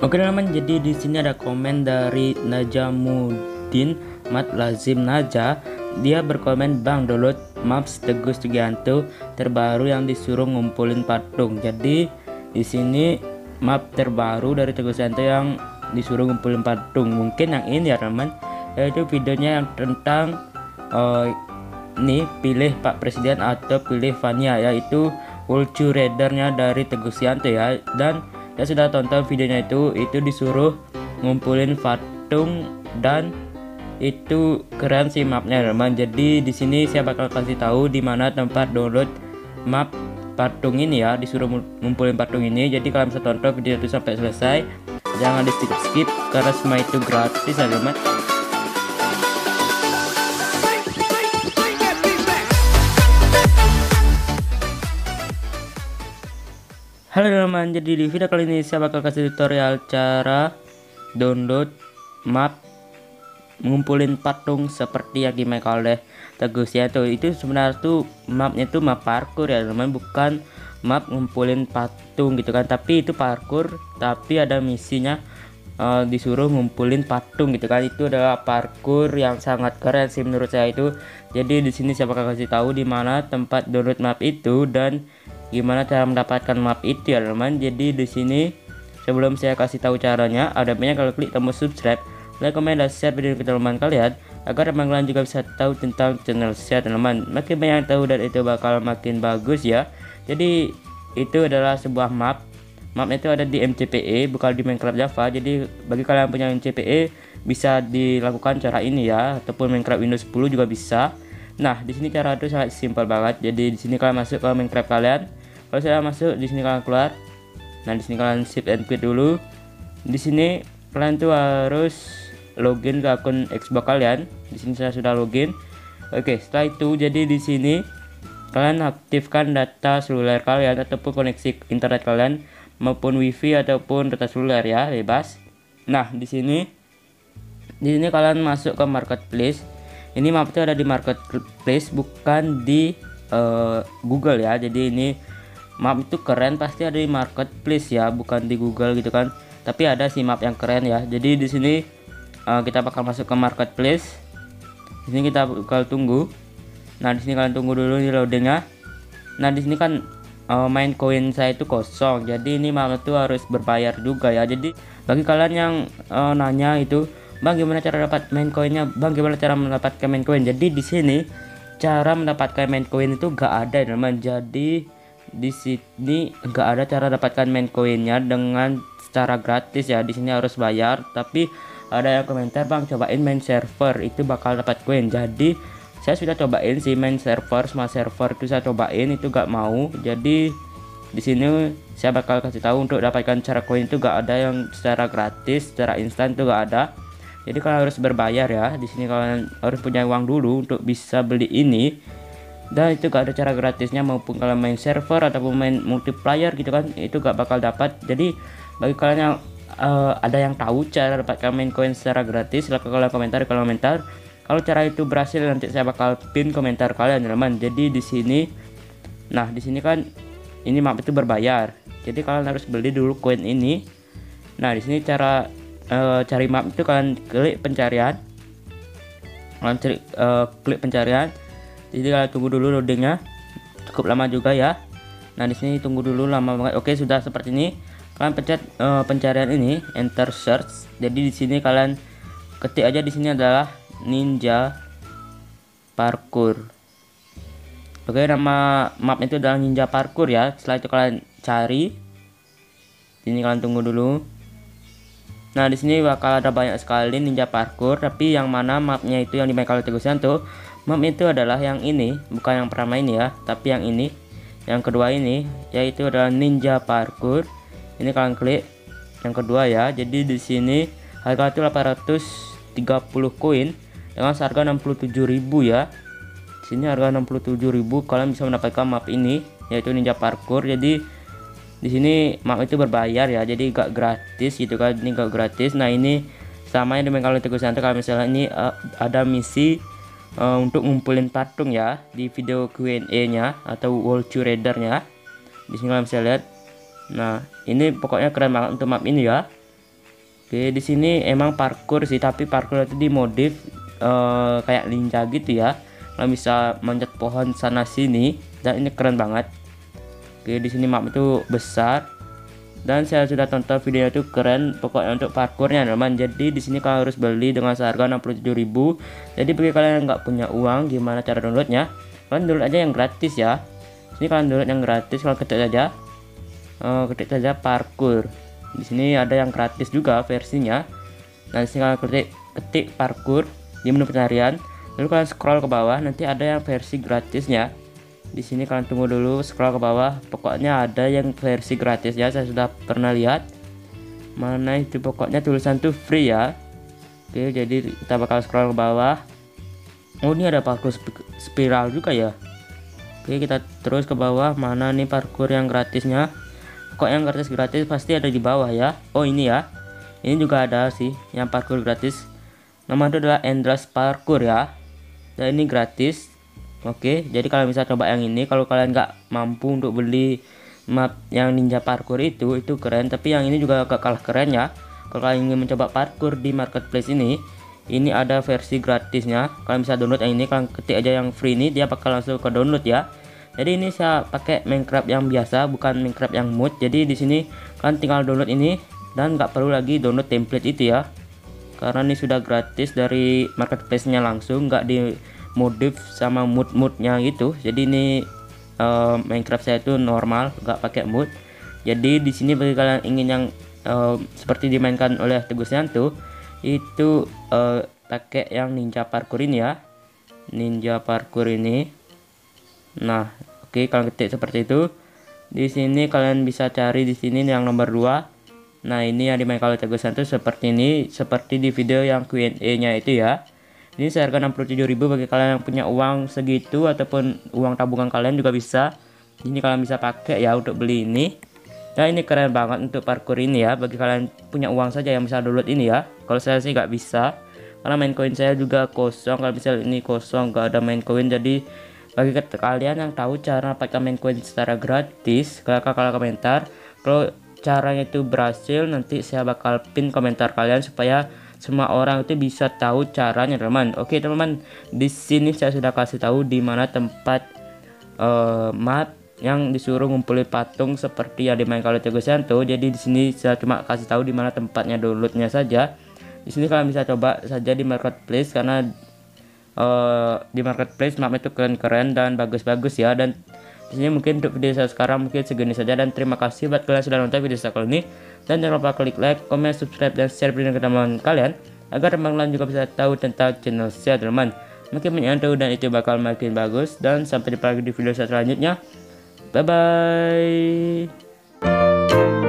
Oke teman, jadi di sini ada komen dari Najamuddin Mat Lazim Naja. Dia berkomen, "Bang, download maps Teguh Sugianto terbaru yang disuruh ngumpulin patung." Jadi di sini map terbaru dari Teguh Sugianto yang disuruh ngumpulin patung. Mungkin yang ini ya teman, yaitu videonya yang tentang ini pilih Pak Presiden atau pilih Fania, yaitu Ulcu Raidernya dari Teguh Sugianto ya. Dan saya sudah tonton videonya, itu disuruh ngumpulin patung dan itu keren sih mapnya teman. Jadi di sini saya bakal kasih tahu di mana tempat download map patung ini ya, disuruh ngumpulin patung ini. Jadi kalian bisa tonton video itu sampai selesai, jangan di skip karena semua itu gratis ya teman. Halo teman, jadi di video kali ini saya bakal kasih tutorial cara download map ngumpulin patung seperti yang dimainkan oleh Teguh Sugianto. Itu sebenarnya tuh mapnya tuh map parkour ya teman, bukan map ngumpulin patung gitu kan. Tapi itu parkour, tapi ada misinya disuruh ngumpulin patung gitu kan. Itu adalah parkour yang sangat keren sih menurut saya itu. Jadi di sini saya bakal kasih tahu di mana tempat download map itu dan gimana cara mendapatkan map itu ya teman. Jadi di sini sebelum saya kasih tahu caranya, ada banyak kalau klik tombol subscribe, like, comment, dan share video ke teman kalian agar teman kalian juga bisa tahu tentang channel saya teman. Makin banyak yang tahu dan itu bakal makin bagus ya. Jadi itu adalah sebuah mapnya itu ada di MCPE, bukan di Minecraft Java. Jadi bagi kalian yang punya MCPE bisa dilakukan cara ini ya, ataupun Minecraft Windows 10 juga bisa. Nah di sini cara itu sangat simpel banget. Jadi di sini kalian masuk ke Minecraft kalian. Kalau saya masuk, di sini kalian keluar. Nah di sini kalian shift and quit dulu. Di sini kalian tuh harus login ke akun Xbox kalian. Di sini saya sudah login. Oke, setelah itu jadi di sini kalian aktifkan data seluler kalian ataupun koneksi internet kalian maupun wifi ataupun data seluler ya, bebas. Nah di sini kalian masuk ke marketplace. Ini map itu ada di marketplace, bukan di Google ya. Jadi ini map itu keren pasti ada di marketplace ya, bukan di Google gitu kan. Tapi ada sih map yang keren ya. Jadi di sini kita bakal masuk ke marketplace. Di sini kita bakal tunggu. Nah di sini kalian tunggu dulu di loadingnya. Nah di sini kan main koin saya itu kosong. Jadi ini map itu harus berbayar juga ya. Jadi bagi kalian yang nanya itu, "Bang, gimana cara dapat main koinnya? Bang, gimana cara mendapatkan main koin?" Jadi di sini cara mendapatkan main koin itu gak ada teman. Jadi di sini enggak ada cara dapatkan main koinnya dengan secara gratis ya. Di sini harus bayar. Tapi ada yang komentar, "Bang, cobain main server itu bakal dapat koin." Jadi saya sudah cobain sih main server, semua server itu saya cobain, itu gak mau. Jadi di sini saya bakal kasih tahu untuk dapatkan cara koin itu gak ada yang secara gratis, secara instan itu gak ada. Jadi kalian harus berbayar ya. Di sini kalian harus punya uang dulu untuk bisa beli ini. Dan itu gak ada cara gratisnya, maupun kalian main server ataupun main multiplayer gitu kan, itu gak bakal dapat. Jadi bagi kalian yang ada yang tahu cara dapatkan main koin secara gratis, silahkan kalian komentar di kolom komentar. Kalau cara itu berhasil, nanti saya bakal pin komentar kalian teman. Jadi di sini, nah di sini kan ini map itu berbayar. Jadi kalian harus beli dulu koin ini. Nah di sini cara cari map itu kalian klik pencarian. Kalian klik pencarian. Jadi kalian tunggu dulu loadingnya, cukup lama juga ya. Nah di sini tunggu dulu lama banget. Oke, sudah seperti ini. Kalian pencet pencarian ini, enter search. Jadi di sini kalian ketik aja, di sini adalah Ninja Parkour. Oke, nama map itu adalah Ninja Parkour ya. Setelah itu kalian cari. Ini kalian tunggu dulu. Nah di sini bakal ada banyak sekali Ninja Parkour, tapi yang mana mapnya itu yang dimainkan oleh Teguh Sugianto, map itu adalah yang ini, bukan yang pertama ini ya, tapi yang ini, yang kedua ini, yaitu adalah Ninja Parkour. Ini kalian klik yang kedua ya. Jadi di sini harga itu 830 koin dengan harga 67.000 ya. Di sini harga 67.000 kalian bisa mendapatkan map ini, yaitu Ninja Parkour. Jadi di sini map itu berbayar ya, jadi gak gratis gitu kan. Ini gak gratis. Nah ini sama yang dimainkan oleh Teguh Sugianto. Kalau misalnya ini ada misi untuk ngumpulin patung ya di video Q&A nya atau World Tour Raider nya. Di sini kalian bisa lihat. Nah ini pokoknya keren banget untuk map ini ya. Oke, di sini emang parkour sih, tapi parkour itu dimodif kayak ninja gitu ya. Kalau bisa manjat pohon sana sini, dan ini keren banget. Oke, di sini map itu besar dan saya sudah tonton videonya itu keren pokoknya untuk parkournya teman. Jadi di sini kalian harus beli dengan seharga 67.000. Jadi bagi kalian yang nggak punya uang, gimana cara downloadnya? Kalian download aja yang gratis ya. Ini kalian download yang gratis, kalian ketik saja parkour. Di sini ada yang gratis juga versinya. Nah, di sini kalian ketik parkour di menu pencarian, lalu kalian scroll ke bawah, nanti ada yang versi gratisnya. Di sini kalian tunggu dulu, scroll ke bawah, pokoknya ada yang versi gratis ya, saya sudah pernah lihat. Mana itu, pokoknya tulisan tuh free ya. Oke, jadi kita bakal scroll ke bawah. Oh, ini ada parkour spiral juga ya. Oke, kita terus ke bawah, mana nih parkour yang gratisnya. Pokoknya yang gratis pasti ada di bawah ya. Oh, ini ya, ini juga ada sih yang parkour gratis. Nama itu adalah Endless Parkour ya, dan ini gratis. Oke, jadi kalian bisa coba yang ini. Kalau kalian nggak mampu untuk beli map yang ninja parkour itu keren, tapi yang ini juga gak kalah keren ya. Kalau kalian ingin mencoba parkour di marketplace ini ada versi gratisnya. Kalian bisa download yang ini, kalian ketik aja yang free ini, dia bakal langsung ke download ya. Jadi ini saya pakai Minecraft yang biasa, bukan Minecraft yang mod. Jadi di sini kalian tinggal download ini dan nggak perlu lagi download template itu ya, karena ini sudah gratis dari marketplace-nya langsung, nggak di modif sama mood-moodnya gitu. Jadi ini Minecraft saya itu normal, nggak pakai mood. Jadi di sini bagi kalian ingin yang seperti dimainkan oleh Teguh Syanto itu pakai yang ninja parkour ini ya, ninja parkour ini. Nah, oke, kalian ketik seperti itu. Di sini kalian bisa cari di sini yang nomor 2. Nah, ini yang dimainkan oleh Teguh Syanto seperti ini, seperti di video yang Q&A-nya itu ya. Ini seharga 67.000 bagi kalian yang punya uang segitu ataupun uang tabungan kalian juga bisa. Ini kalian bisa pakai ya untuk beli ini. Nah, ini keren banget untuk parkour ini ya. Bagi kalian punya uang saja yang bisa download ini ya. Kalau saya sih nggak bisa, karena main koin saya juga kosong. Kalau misal ini kosong, nggak ada main koin. Jadi bagi kalian yang tahu cara pakai main koin secara gratis, kalian komentar. Kalau caranya itu berhasil, nanti saya bakal pin komentar kalian supaya semua orang itu bisa tahu caranya teman. Oke teman, di sini saya sudah kasih tahu di mana tempat map yang disuruh ngumpulin patung seperti yang dimainkan oleh Teguh Syanto. Jadi di sini saya cuma kasih tahu di mana tempatnya downloadnya saja. Di sini kalian bisa coba saja di marketplace, karena di marketplace map itu keren-keren dan bagus-bagus ya. Dan di sini mungkin untuk video saya sekarang mungkin segini saja, dan terima kasih buat kalian sudah nonton video saya kali ini. Dan jangan lupa klik like, comment, subscribe, dan share video ke teman kalian agar teman lain juga bisa tahu tentang channel saya teman. Makin banyak tahu dan itu bakal makin bagus. Dan sampai jumpa lagi di video saya selanjutnya. Bye bye.